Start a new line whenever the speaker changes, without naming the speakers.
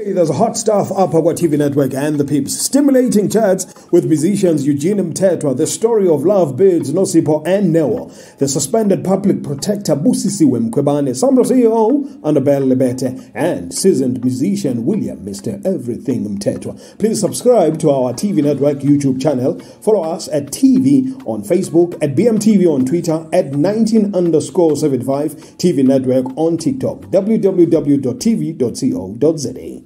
Hey, there's hot stuff up our TV network and the Peeps. Stimulating chats with musicians Eugene Mthethwa, the story of love birds Nosipo and Neo, the suspended public protector Busisiwe Mkhwebane, Samra CEO Annabelle Lebete, and seasoned musician William Mr. Everything Mthethwa. Please subscribe to our TV network YouTube channel. Follow us at TV on Facebook, at BMTV on Twitter, at 19_75 TV network on TikTok, www.tv.co.za.